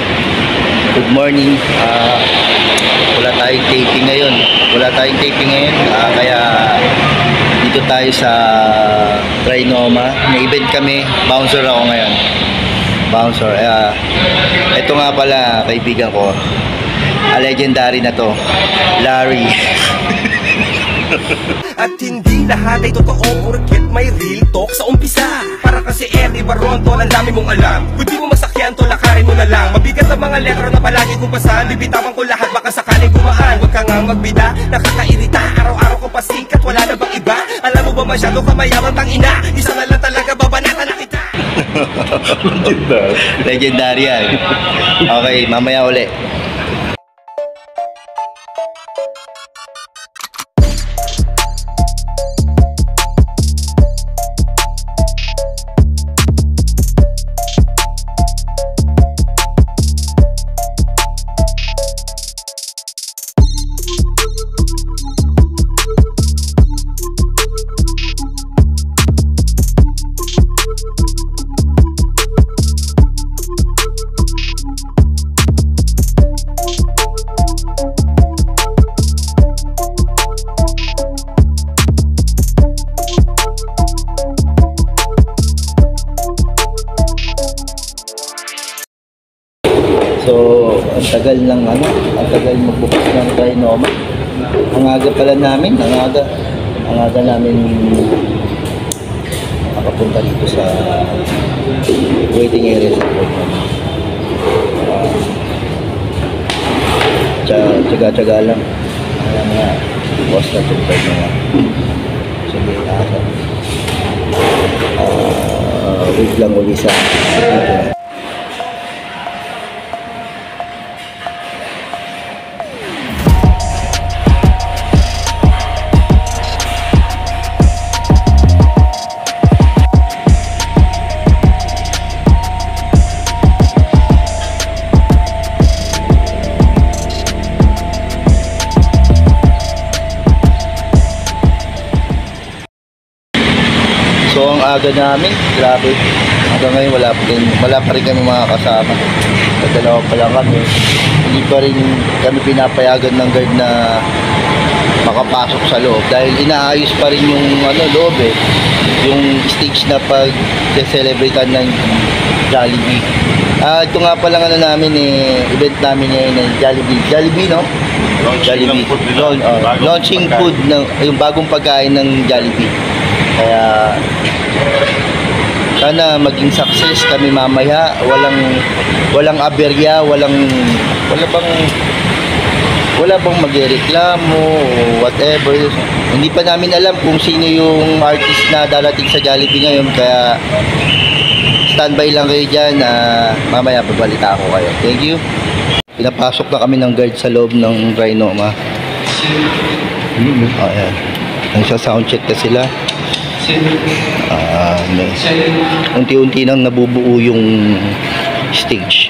Good morning. Wala tayong taping ngayon. Kaya dito tayo sa Trinoma. May event kami. Bouncer ako ngayon. Ito nga pala, kaibigan ko. Legendary na to. Larry. At hindi lahat ay totoo porket may real talk sa umpisa. Para kasi Eddie Baron, tol, ang dami mong alam. Kung di mo masakyan, tol, lakarin mo na lang. Mabigat ang mga letra na palagi kong basahan. Bibitawan ko lahat, baka sakaling gumaan. Huwag ka nga magbida, nakakairita. Araw-araw ko pasikat, wala na bang iba? Alam mo ba masyado ka mayaman tang ina? Isa na lang talaga, babanatan na kita. Legendary yan. Okay, mamaya uli. So, ang tagal magbukas ng Trinoma. Ang aga pala namin, ang aga namin makapunta dito sa waiting area sa Trinoma. Tsaga-tsaga lang. Ayan nga, bukas na itong Trinoma. Sige, wait lang uli sa So ang aga namin, grabe. Hanggang ngayon wala pa rin kami mga kasama. Dalawa pa lang kami. Hindi pa rin kami pinapayagan ng guard na makapasok sa loob dahil inaayos pa rin yung loob yung stage na pag-celebratean ng Jollibee. Ito nga pala namin event namin ngayon ng Jollibee, no? Launching food ng yung bagong pagkain ng Jollibee. Kaya sana maging success kami mamaya, walang aberya, wala bang magreklamo o whatever. Hindi pa namin alam kung sino yung artist na darating sa Jollibee ngayon, kaya standby lang kayo dyan. Mamaya pabalita ako kayo. Thank you. Pinapasok na kami ng guard sa loob ng Trinoma. Ayan, nagsa-soundcheck na sila. Unti-unti nang nabubuo yung stage.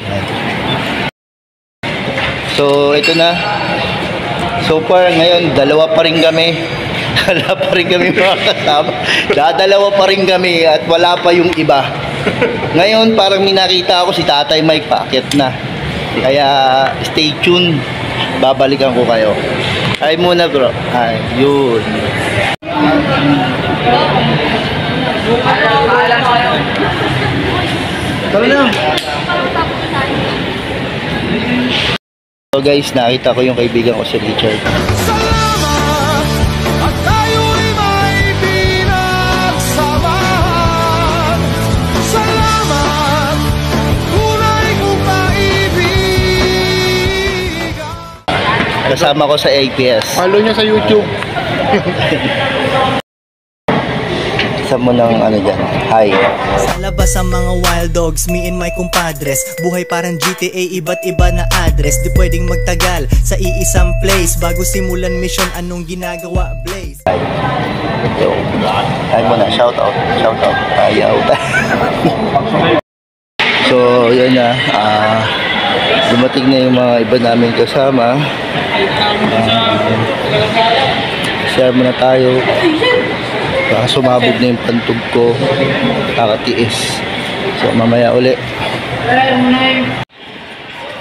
So ito na. So far ngayon dalawa pa rin kami mga kasama. Dadalawa pa rin kami at wala pa yung iba. Ngayon parang may nakita ako si Tatay Mike paakyat na. Kaya stay tuned. Babalikan ko kayo. Ay muna bro. Ay, yun. So guys, nakita ko yung kaibigan ko si Richard. Salamat at tayo'y may pinagsamahan. Salamat, tunay kong kaibigan. Kasama ko sa APS. Follow nyo sa YouTube. Isa mo ng dyan. Hi. Sa labas ang mga wild dogs, me and my compadres. Buhay parang GTA, iba't iba na address. Di pwedeng magtagal sa iisang place. Bago simulan mission, anong ginagawa, Blaze? Hi. Hi mo na, shout out. Ayaw. So, yun na. Dumating na yung mga iba namin kasama. Share muna tayo. Sumabog na yung pantog ko, kakatiis. So mamaya uli.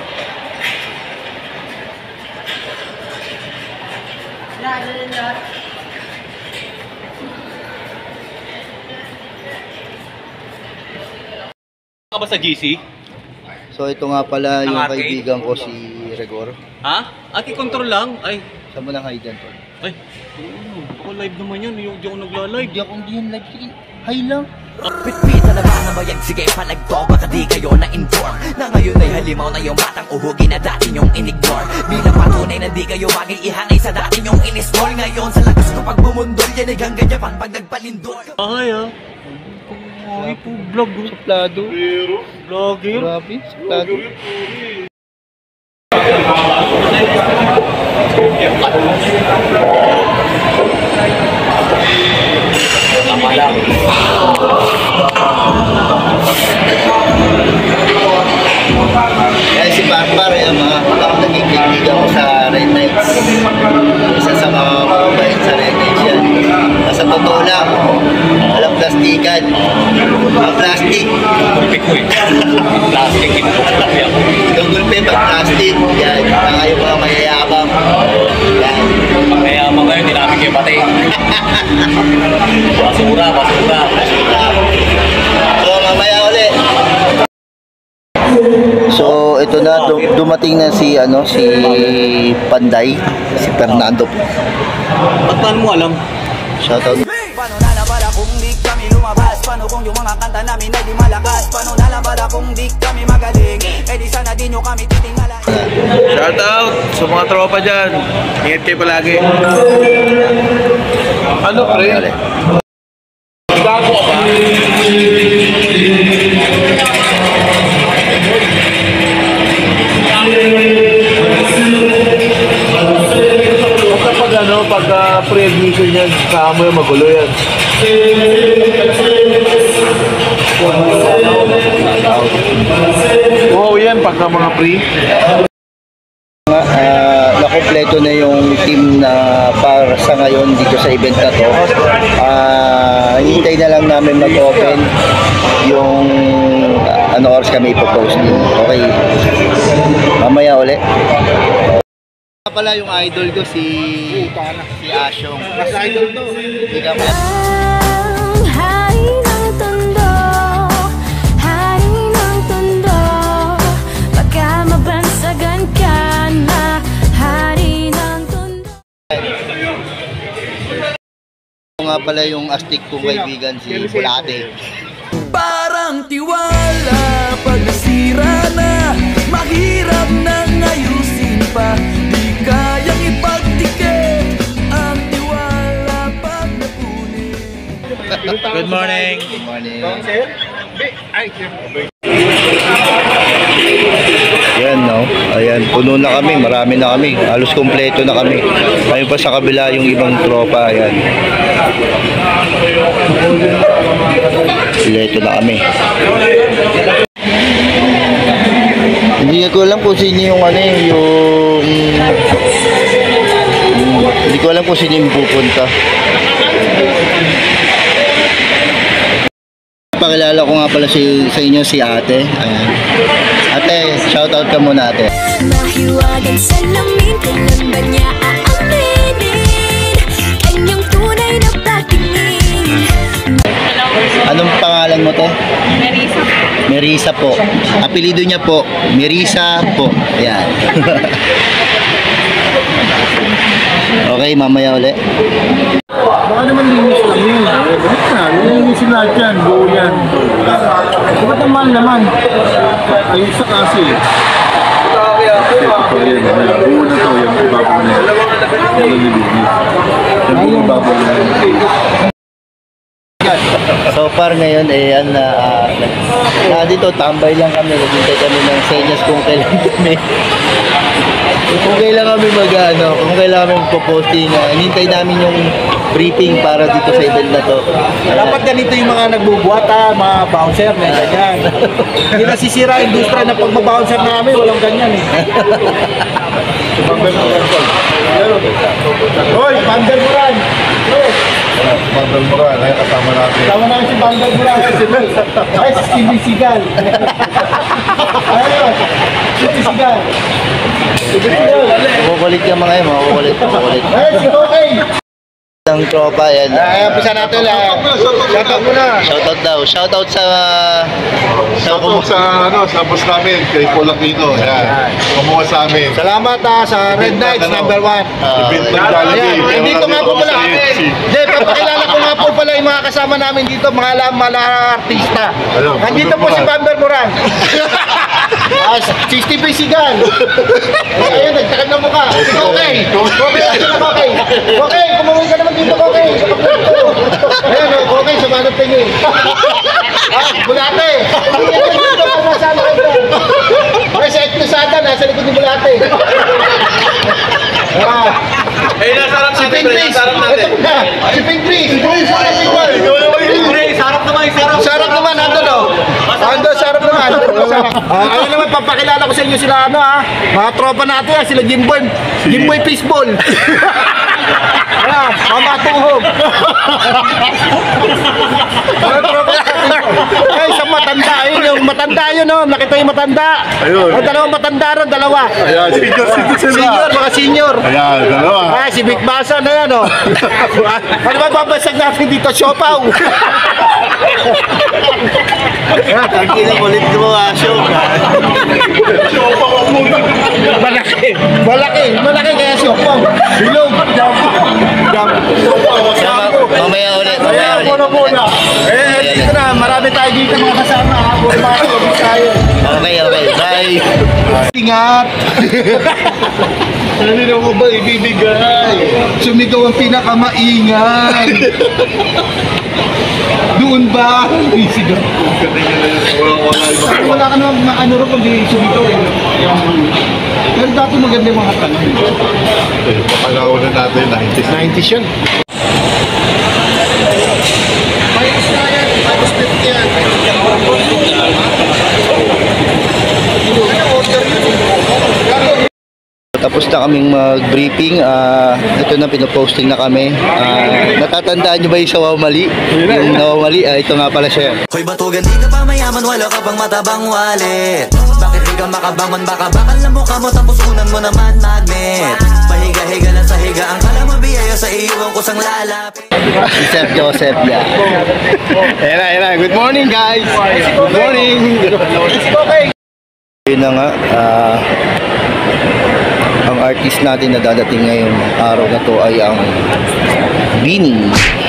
ba sa GC? So ito nga pala yung Ang arcade? kaibigan ko si Regor. Ha? Ati control lang? Ay, Saan mo nang hide yan, tol? ay. Ako live naman yan. Hindi ako nagla-live. Hindi ako hindi yan live. Sige, hi lang. Pitpita na ba ng bayag? Sige palagto, baka di kayo na-inform na ngayon ay halimaw na yung batang uhugin na dati nyong in-ignore. Bilang patunay na di kayo mag-iihanay sa dati nyong in-small. Ngayon sa lakas ko pag bumundol, yan ay hanggang Japan pag nagpalindol. Ay, ha? Ay, po, vlog. Suplado. Vlogger. Grabe, suplado. Tama lang. Kaya si Barbar, mga naging kaibigan ko sa Red Knights. Isa sa mga mababait sa Red Knights yan. Sa totoo lang, walang plastikan. Ang plastic. Pikoy. Plastic. Inuulan lang yan. Gagulpe pag plastic. Yan. Saka yung mga mayayabang. Yan. Pag nayaman kayo, hindi namin kayo pati. Basura, basura. So mamaya ulit. So ito na, dumating na si Panday, si Fernando. Ba't paano mo alam? Shoutout. Paano nalabala kung di kami lumabas? Paano kung yung mga kanta namin ay di malakas? Paano nalabala kung di kami magaling? Eh di sana di nyo kami titingala. Shout out sa mga tropa dyan. Ingat kayo palagi. Ano pre? Gago ka ba? Pag pre-admission yan, saan mo yung magulo yan. Wow yan, pagka mga pre. Nakompleto na yung team na para sa ngayon dito sa event na to. Hintay na lang namin mag-open yung ano oras kami ipopost din. Okay. Mamaya ulit. Pala yung idol ko si Asyong. Mas idol to. Ang hari ng tondo, hari ng tondo, baka mabansagan ka na, hari ng tondo. Nga pala yung astig kong kaibigan si Bulate. Parang tiwala pag nasira na, mahirap nang ayusin pa. Di kayang ipagdikit ang tiwala pag napunin. Good morning. Good morning. Ayan, no? Ayan, puno na kami, marami na kami. Halos kompleto na kami. Ayun pa sa kabila yung ibang tropa, ayan. Kompleto na kami. Hindi ko alam kung sino yung hindi ko alam kung sino yung pupunta. Pakilala ko nga pala sa inyo si ate. Ayan. Ate, shoutout ka muna ate. Mahiwagang salamin, kailan ba niya aaminin? Kanyang tunay na patingin. Anong pangalan mo te? Merisa. Merisa po. Apelido niya po, Merisa po. Ayan. Okay, mamaya ulit. Baka naman linis lang yun. Lilinisin lahat yan, buo yan. Ba't naman naman? Ayun sa kasi. Ito yan, buo na to, yung ibabaw na yan. Yan ang nilinis. Yung ibabaw na yan. So far ngayon ayan na dito tambay lang kami, naghintay kami ng senyas kung kailan kami kung kailan kami kung kailan kami magpo-posting. Hinintay namin yung briefing para dito sa event na to. Dapat ganito yung mga nagbubuhat mga bouncer na ganyan. Hindi nasisira ang industriya na pag mabouncer namin, walang ganyan eh. Hoy, Bandel Moran! Bandel Moran, ay kasama natin. Kasama namin si Bandel Moran. Ay, si Stevie Seagal. Ayun, Stevie Seagal. Makukulit yung mga yun, makukulit. Ay, si Okay! Ang tropa, yan. Umpisa natin lang. Shoutout muna. Shoutout daw. Shoutout sa... Shoutout sa boss namin, kay Paul Aquino. Yan. Kumuha sa amin. Salamat sa Red Knights, number 1. Ayan, dito nga po pala. Hindi, papakilala ko nga po pala yung mga kasama namin dito, mga artista. Nandito po si Bamber Moran. Si Steve Sigan. Ayun, nagtakad na mukha. Si Kokey. Kokey, kumawin ka naman dito, Kokey. Ayun, Kokey, sumanap tingin. Bulate. Nasaan ka dyan? Ay, sa Eknosada, nasa likod ni Bulate. Nasarap Si Pink Chris. Si Pink Chris. Sarap naman, nandun o. Nandun, sarap naman. Ayun naman, papakilala ko sa inyo sila mga tropa natin sila Jimboy. Jimboy Fishball. Mama Tuhog. Mga tropa natin. Ay, isang matanda. Ayun yung matanda yun o. Nakita yung matanda. Ang dalawang matanda ron, dalawa. Ayan, senior citizen Senior, mga senior. Ayan, dalawa. Si Vic Basa na yan, o. Ano ba babasag natin dito? Siopaw. Ang kinakulit mo, Asyo. Malaki kaya siopaw. Bilog. Mamaya ulit. Dito na, marami tayo dito mga kasama. Okay. Bye. Ingat. Ano mo ba ibibigay? Sumigaw ang pinakamaingay. Doon ba? Isigaw. Wala ka naman ano rin kung di sumigaw eh. Pero dati maganda yung mga tanong. Papalaw na natin, 90s. 90s yan. Minus na yan. Minus 50 yan. Tapos na kaming mag-briefing. Ito na, pinoposting na kami. Natatandaan nyo ba yung sa Wawmali? Yung Wawmali, ito nga pala siya. Hoy batugan, di ka pa mayaman, wala ka pang matabang wallet. Bakit di ka makabangon, baka bakal na mukha mo, tapos unan mo naman magnet. Pahiga-higa lang sa higa, ang kala mo biyaya sa iyo, ang kusang lalapit. Si Sir Joseph, yeah. Era. Good morning, guys. Good morning. Yun na nga, ang artist natin na dadating ngayong araw na to ay ang Bini.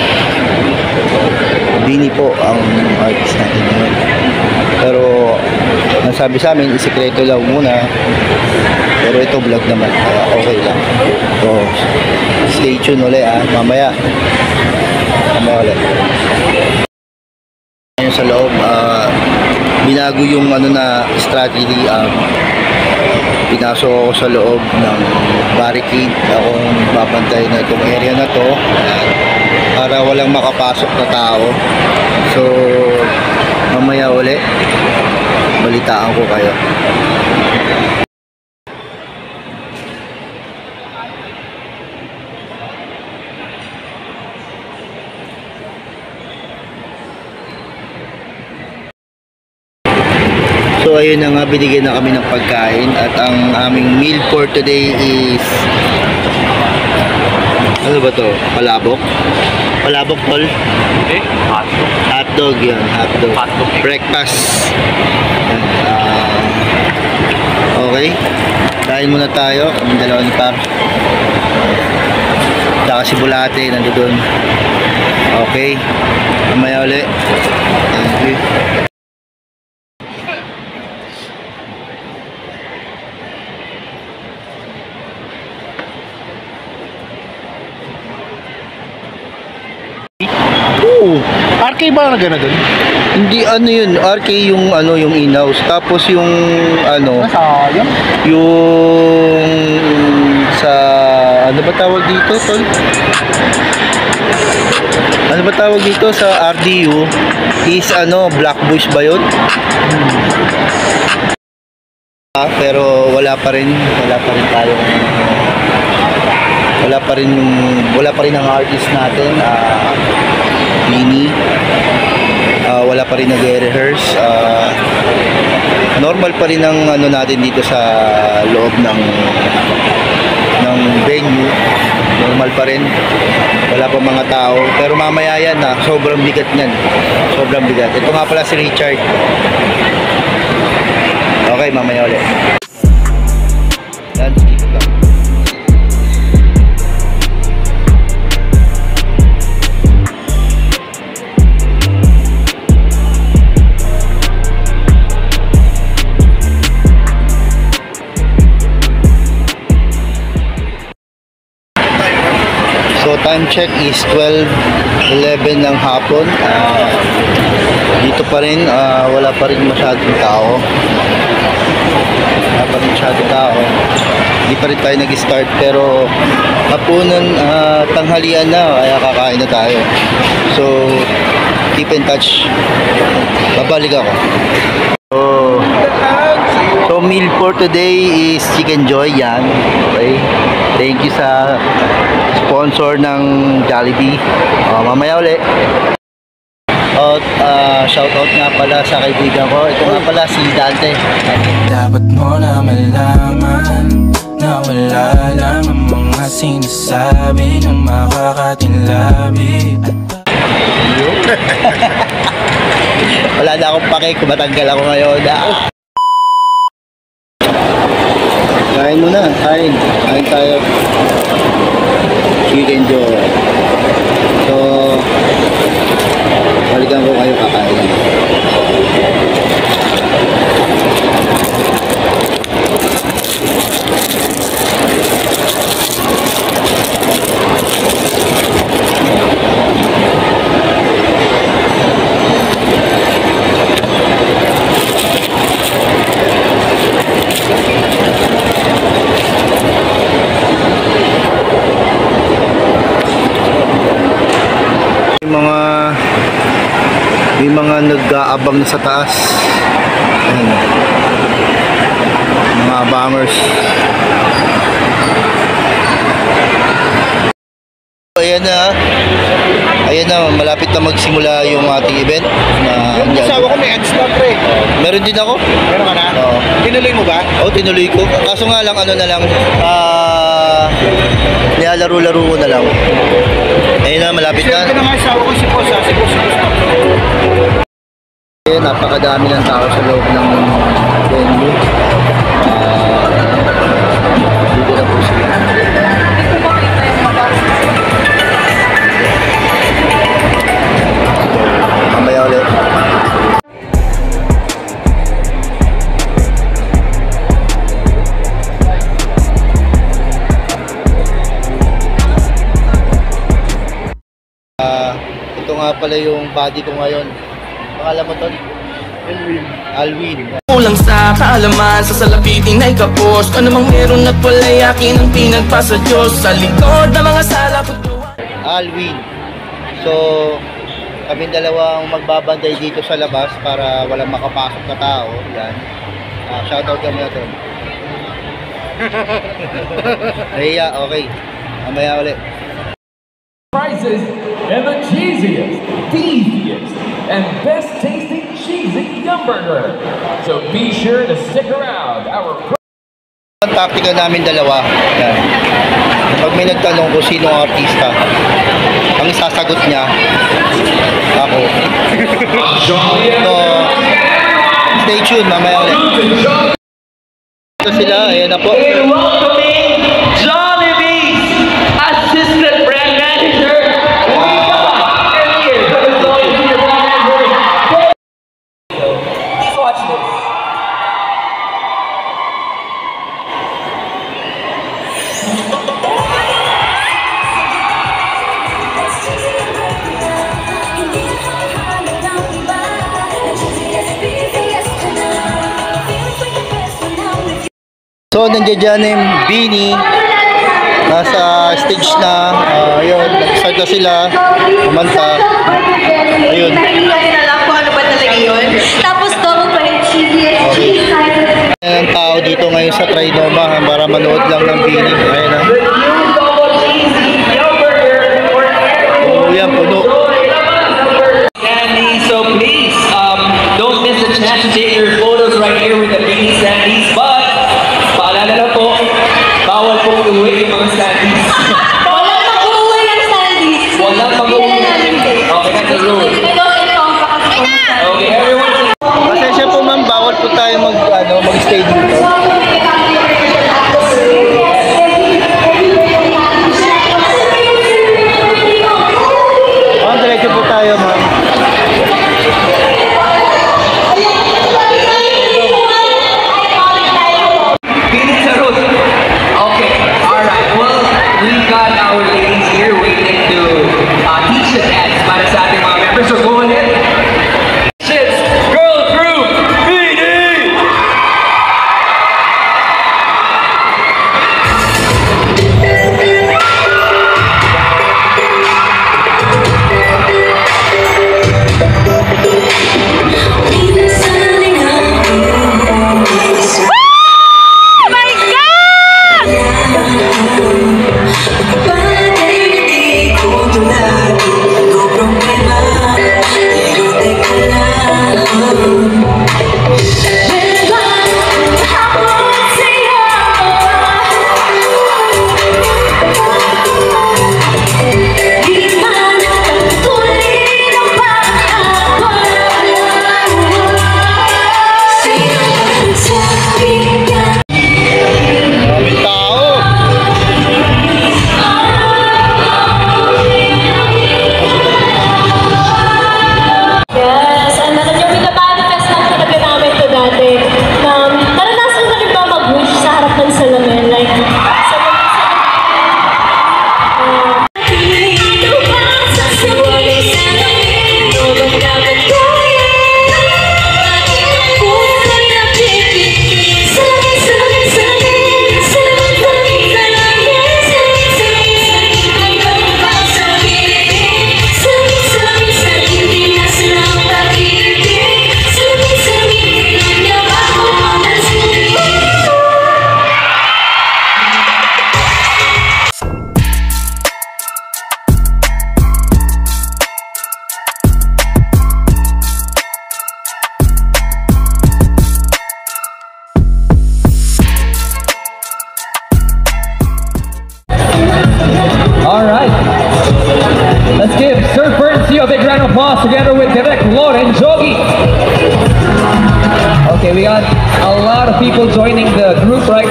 Bini po ang artist natin ngayon. Pero nasabi sa amin, isikreto lang muna. Pero ito vlog naman, kaya okay lang. So, stay tuned ulit mamaya. Ulit. Ngayon sa loob, binago yung strategy. Pinasok ako sa loob ng barricade. Akong babantay na itong area na to para walang makapasok na tao. So mamaya ulit balitaan ko kayo. So ayun na nga, binigyan na kami ng pagkain at ang aming meal for today is ano ba to? Palabok? Palabok, tol? Eh, hotdog. Hotdog yan, hotdog. Hotdog. Breakfast. Yan, okay. Kain muna tayo. Kaming dalawa ni Par. Tsaka si Bulate nandoon. Okay. Mamaya ulit. Thank you. RK ba na gano'n doon? Hindi yun, RK yung yung in-house. Tapos yung Sayang. yung sa ano ba tawag dito, tol? Ano ba tawag dito sa RDU is Black Boys ba yun? Pero wala pa rin tayo. Wala pa rin ang artist natin, Bini. Wala pa rin nag-rehearse. Normal pa rin ang natin dito sa loob ng venue. normal pa rin. Wala pa mga tao. Pero mamaya yan na, sobrang bigat niyan. Sobrang bigat. Ito nga pala si Richard. Okay, mamaya ulit. Yan, skip lang. So time check is 12:11 ng hapon. Dito pa rin, wala pa rin masyadong tao. Wala pa rin masyadong tao. Hindi pa rin tayo nag-start pero hapunan, tanghalian na, kaya kakain na tayo. So keep in touch. Babalik ako. So meal for today is Chicken Joy, yan. Okay. Thank you sa sponsor ng Jollibee. Mamaya ulit. Shout out nga pala sa kaibigan ko. Ito nga pala si Dante. Dapat mo na malaman na wala lang ang mga sinasabi ng makakatinlabi. Wala na akong pake kung matanggal ako ngayon. Kain muna, kain. Kain tayo. Chicken Joy. So, balikan ko kayo kakain. May mga nag-aabang na sa taas. Ayan. Mga abangers. Ayan na. Ayan na, malapit na magsimula yung ating event. Yung asawa ko may ads na, pre. Meron din ako. Meron ka na? Oo. Tinuloy mo ba? Oo, tinuloy ko. Kaso nga lang, ano na lang, nilalaro-laro ko na lang. Ayun na, malapit na. Siyempre na nga asawa ko si Boss, si Boss. Ayan, napakadami ng tao sa loob ng venue. Dito na po sila. Mamaya ulit. Ito nga pala yung body ko ngayon. Pangalan mo, Tol? Alwin. Kulang sa kaalaman, sa salapitin ay kapos. Ano mang meron at wala'y akin ang pinagpasa Diyos. Sa likod ng mga sala ko. Alwin. So, kami dalawang magbabantay dito sa labas para walang makapasok na tao. Yan. Shoutout kami na, Tol. Nahiya, okay. Mamaya ulit. Prices and the cheesiest, beefiest, and best tasting cheesy yum burger. So be sure to stick around. Ang taktika namin dalawa, yan. Pag may nagtanong kung sino ang artista, ang isasagot niya, ako. So, stay tuned, mamaya ulit. Ito sila, ayan na po. Welcoming Jollibee Assistant Brand Manager. Please watch this. So, nandiyan dyan yung Beanie. Nasa stage na. Ayun, nag-start na sila. Kumanta. Ayun. Alam ko ano ba talaga yun. Tapos double pa yung cheesy. Ang tao dito ngayon sa Trinoma para manood lang ng Beanie. Ayun na. Oh, yan, puno. Sandy, so please, don't miss the chance to take your photos right here with the Beanie Sandies. But, paalala na po, bawal po iuwi yung mga Sandies.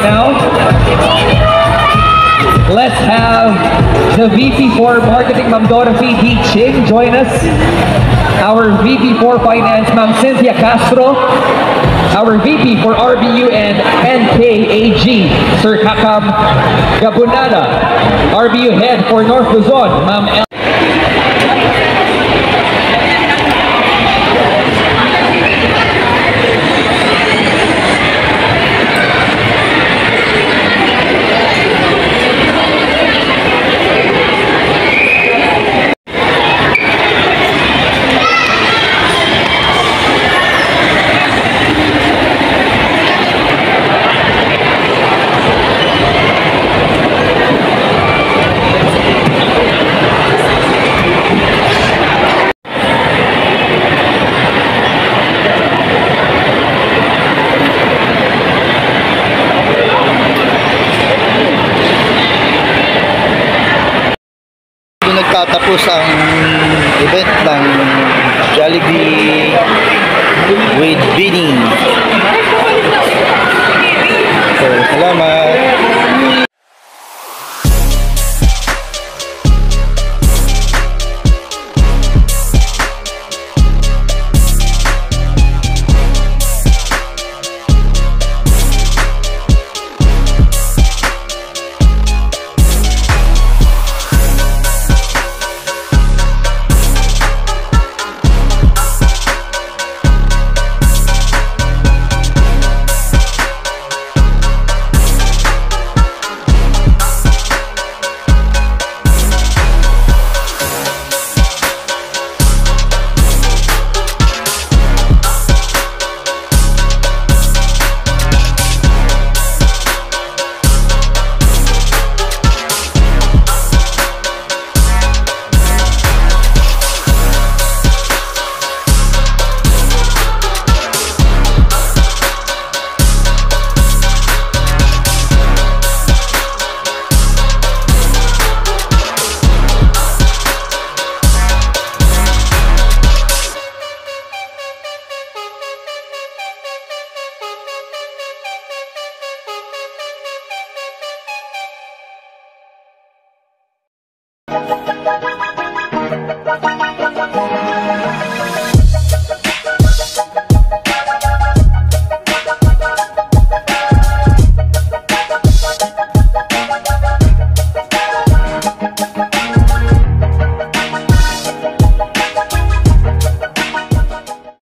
now. Let's have the VP for Marketing, Ma'am Dorothy D. Ching, join us. Our VP for Finance, Ma'am Cynthia Castro. Our VP for RBU and NKAG, Sir Kakam Gabunada. RBU Head for North Luzon, Ma'am L. Nagtatapos ang event ng Jollibee with Vinny. So, salamat.